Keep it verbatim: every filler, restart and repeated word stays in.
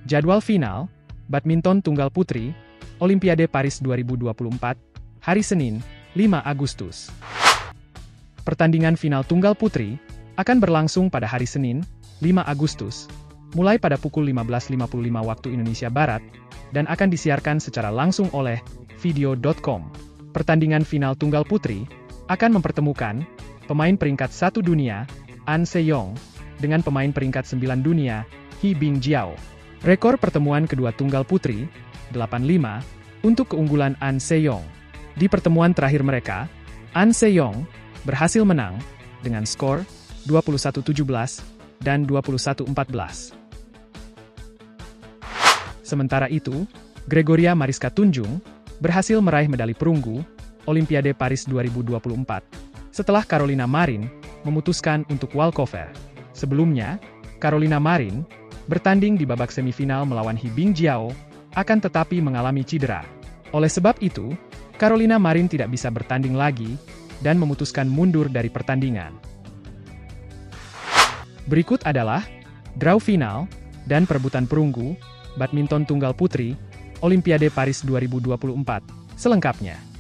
Jadwal final, badminton tunggal putri, Olimpiade Paris dua ribu dua puluh empat, hari Senin, lima Agustus. Pertandingan final tunggal putri akan berlangsung pada hari Senin, lima Agustus, mulai pada pukul lima belas lima puluh lima waktu Indonesia Barat, dan akan disiarkan secara langsung oleh video dot com. Pertandingan final tunggal putri akan mempertemukan pemain peringkat satu dunia, An Se-yong, dengan pemain peringkat sembilan dunia, He Bingjiao. Rekor pertemuan kedua tunggal putri, delapan lima, untuk keunggulan An Se-yong. Di pertemuan terakhir mereka, An Se-yong berhasil menang dengan skor dua puluh satu tujuh belas dan dua puluh satu empat belas. Sementara itu, Gregoria Mariska Tunjung berhasil meraih medali perunggu Olimpiade Paris dua ribu dua puluh empat setelah Carolina Marin memutuskan untuk walkover. Sebelumnya, Carolina Marin bertanding di babak semifinal melawan He Bingjiao, akan tetapi mengalami cedera. Oleh sebab itu, Carolina Marin tidak bisa bertanding lagi dan memutuskan mundur dari pertandingan. Berikut adalah draw final dan perebutan perunggu badminton tunggal putri Olimpiade Paris dua ribu dua puluh empat selengkapnya.